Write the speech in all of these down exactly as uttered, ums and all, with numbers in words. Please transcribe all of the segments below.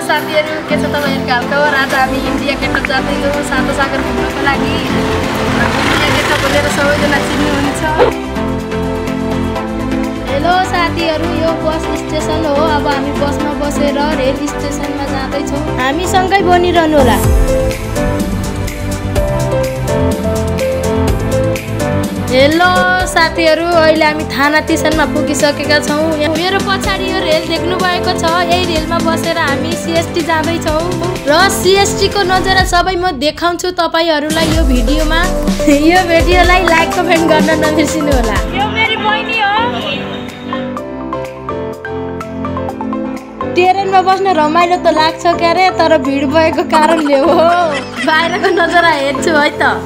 साथीहरु, के छ तपाईहरुको हालखबर? आज हामी इन्डिया गेटअप जाँदैछौँ सात सागर घुम्नको लागि। इन्डिया गेटअप बोलेर सबैजना चिन्नुहुन्छ। हेलो साथीहरु, यो बस स्टेसन हो। अब हामी बसमा बसेर रेल स्टेसनमा जाँदैछौँ। हामी सँगै बनिरहनु होला। हेलो साथीहरु, अहिले हामी थाना स्टेसनमा पुगिसकेका छौँ। मेरो पछाडि यो रेल देख्नु भएको छ। यही रेलमा बसेर हामी सीएसटी जाँदैछौँ र सीएसटी को नजारा सबै म देखाउँछु तपाईहरुलाई यो भिडियोमा। यो भिडियोलाई लाइक कमेन्ट गर्न नबिर्सिनु होला। यो मेरी बहिनी हो। ट्रेनमा बस्न रमाइलो त लाग्छ क्यारे, तर भिड भएको कारणले हो। बाहिरको नजारा हेर्छु है त।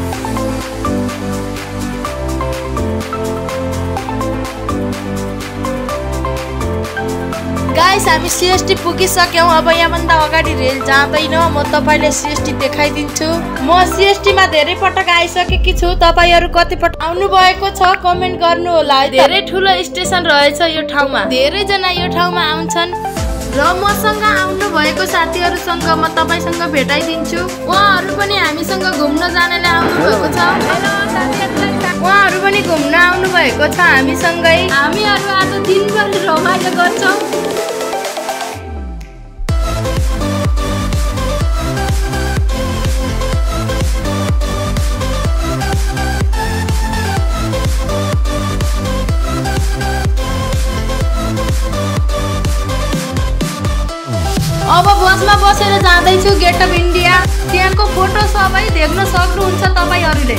गाइस, हामी सीएसटी पुगिसक्यौं। अब यहाँभन्दा अगाडि रेल जाँदैन। म तपाईलाई सीएसटी देखाइदिन्छु। म सीएसटी मा धेरै पटक आइसकेकी छु। तपाईहरु कति पटक आउनु भएको छ कमेन्ट गर्नु होला। धेरै ठुलो स्टेसन रहेछ यो ठाउँमा। धेरै जना यो ठाउँमा आउँछन् र मसँग आउनु भएको साथीहरुसँग म तपाईसँग भेटाइदिन्छु। उहाँहरु पनि हामीसँग घुम्न जानले आउनु भएको छ। हेलो साथीहरुलाई, उहाँहरु पनि घुम्न आउनु भएको छ हामीसँगै। हामीहरु आज दिनभरि रमाइलो गर्छौं। अब बसमा बसेर जाँदैछु गेट अफ इन्डिया। त्यहाँको फोटो सबै देख्न सक्नुहुन्छ तपाईहरुले।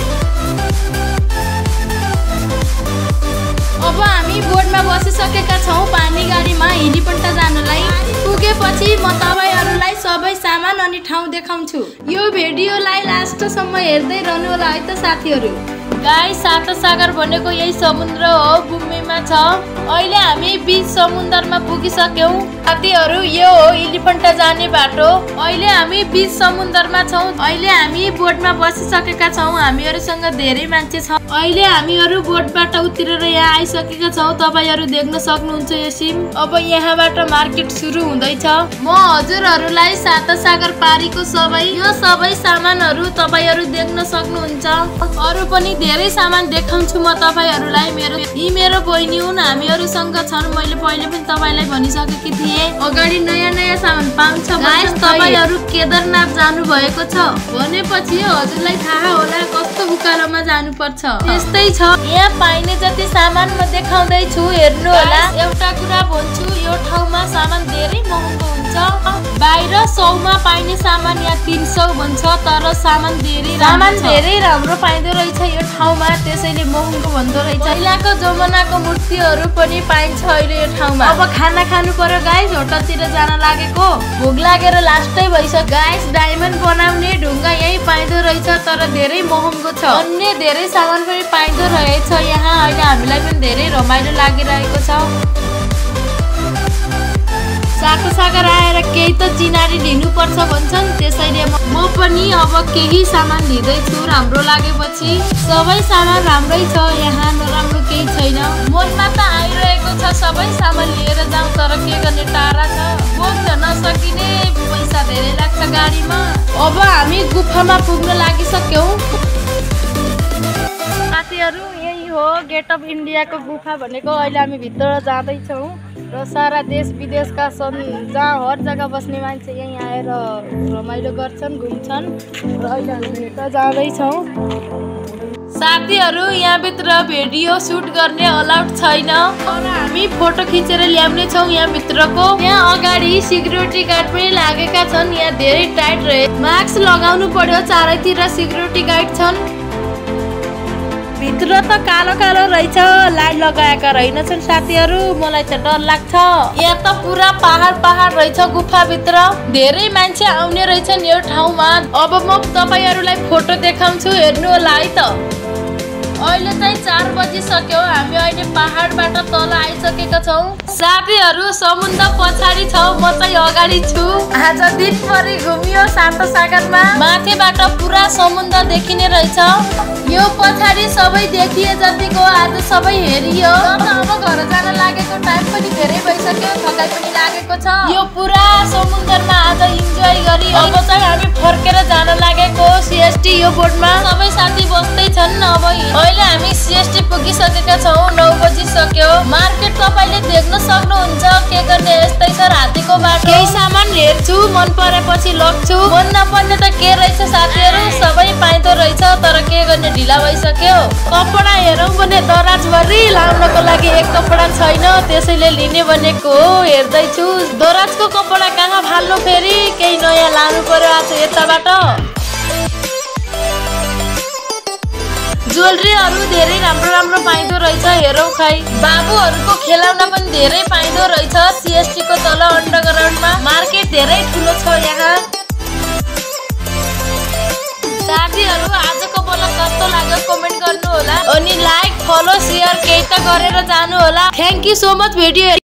अब हामी बोर्डमा बसिसकेका छौं पानी गाडीमा एलिफन्टा जानलाई। पुगेपछि म तपाईहरुलाई सबै सामान अनि ठाउँ देखाउँछु। यो भिडियोलाई लास्टसम्म हेर्दै रहनु होला है त साथीहरु। गाइस, सात सागर भनेको यही समुद्र हो, मुम्बईमा छ। अहिले हामी बीच समुद्रमा पुगिसक्यौं साथीहरु। यो हो एलिफन्टा जाने बाटो। अहिले हामी बीच समुद्रमा छौं। अहिले हामी बोटमा बसिसकेका छौं। हामीहरुसँग धेरै मान्छे छ। अहिले हामीहरु बोटबाट उत्रेर यहाँ आइसकेका छौं। तपाईहरु देख्न सक्नुहुन्छ यो सिन। अब यहाँबाट मार्केट सुरु हुँदैछ। म हजुरहरुलाई सात सागर पारीको सबै यो सबै सामानहरु तपाईहरु देख्न सक्नुहुन्छ। अरु पनि धेरै सामान देखाउँछु म तपाईहरुलाई। मेरो यी मेरो बहिनी हुन्, हामीहरुसँग छन्। मैले पहिले पनि तपाईलाई भनिसकेकी थिए अगाडि नयाँ नयाँ सामान पाउँछ। गाइस, तपाईहरु केदारनाथ जानु भएको छ भनेपछि हजुरलाई थाहा होला कस्तो उकालोमा जानु पर्छ। त्यस्तै छ। यहाँ पाइने जति सामान म देखाउँदै छु, हेर्नु होला। एउटा कुरा भन्छु, यो ठाउँमा सामान धेरै महँगो हुन्छ। बाहिर सौ मा पाइने सामान यहाँ तीन सौ भन्छ, तर सामान धेरै सामान धेरै राम्रो पाइँदो रहेछ यो ठाउँमा, त्यसैले महँगो भन्दो रहेछ। पहिलाको जमानाको मूर्तिहरु पनि पाइन्छ अहिले यो ठाउँमा। अब खाना खानु पर्यो गाइस, होटलतिर जान लागेको। भोक लागेर लास्टै भइसक्यो। गाइस, डायमन्ड बनाउने ढुङ्गा यही पाइँदो रहेछ, तर धेरै महँगो छ। अन्य धेरै सामान पनि पाइँदो रहेछ यहाँ। अहिले हामीलाई पनि धेरै रमाइलो लागिरहेको छ। सात सागर आएर केही त चिनारी लिनु पर्छ भन्छन्, त्यसैले म पनि अब केही सामान लिँदैछु राम्रो लागेपछि। सबै सामान राम्रै छ यहाँ, नराम्रो केही छैन। मनमा त आइरहेको छ सबै सामान लिएर जाउँ, तर के गर्ने टाढा छ, बोक्न नसकिने, पैसा धेरै लाग्छ गाडीमा। अब हामी गुफामा पुग्न लागिसक्यौं साथीहरु। यही हो गेट अफ इन्डियाको गुफा भनेको। अहिले हामी भित्र जाँदैछौँ र सारा देश विदेशका छन्, जहाँ हर जग्गा बस्ने मान्छे यहीँ आएर रमाइलो गर्छन्, घुम्छन्। र अहिले हामी भित्र जाँदैछौँ साथीहरु। यहाँभित्र भिडियो सुट गर्ने अलाउड छैन, तर हामी फोटो खिचेर ल्याउने छौँ यहाँ भित्रको। यहाँ अगाडि सिक्युरिटी गार्ड पनि लागेका छन्। यहाँ धेरै टाइट रहे, मास्क लगाउनु पर्यो। चारैतिर सिक्युरिटी गार्ड छन्। भित्र त कालो कालो रहेछ, लाइट लगाएका रहेनछन् साथीहरु। मलाई त डर लाग्छ। यहाँ त पुरा पहाड पहाड रहेछ गुफा भित्र। धेरै मान्छे आउने रहेछन् यो ठाउँमा। अब म तपाईहरुलाई फोटो देखाउँछु, हेर्नु होला है त। अहिले चाहिँ चार बजिसक्यो। हामी अहिले पहाडबाट तल आइसकेका छौं साथीहरु। समुद्र पछाडि छ, म चाहिँ अगाडि छु। आज दिनभरि घुमियो सात सागरमा। माथिबाट पुरा समुद्र देखिने रहेछ। यो पछाडि सबै देखिए जतिको आज सबै हेरियो। अब घर जान लागेको टाइम पनि धेरै भइसक्यो, थकाइ पनि लागेको छ। यो पुरा समुद्रमा यो बोटमा सबै साथी बस्दै छन्। अब अहिले हामी सीएसटी पुगिसकेका छौँ। नौ बजी सक्यो। मार्केट तपाईले देख्न सक्नुहुन्छ। के गर्ने यस्तै छ रातिको बाटो। केही सामान हेर्छु, मन परेपछि लग्छु। मन नपर्ने त के रहेछ साथीहरु, सबै पाइँदो रहेछ तर के गर्ने ढिला भइसक्यो। कपडा हेरौँ भने दराज भरि लाउनको लागि एक कपडा छैन, त्यसैले लिने भनेको हो। हेर्दैछु दराजको कपडा कहाँ फाल्नु, फेरि केही नयाँ लानु पर्यो आज यताबाट। ज्वेलरीहरू धेरै राम्रो राम्रो पाइँदो रहेछ, हेरौँ खै। बाबुहरूको खेलौना पनि धेरै पाइँदो रहेछ सीएसटी को तल अन्डरग्राउन्डमा। मार्केट धेरै ठुलो छ यहाँ। साथीहरू आजको ब्लग कस्तो लाग्यो कमेन्ट गर्नु होला, अनि लाइक फलो शेयर केही त गरेर जानु होला। Thank you so much video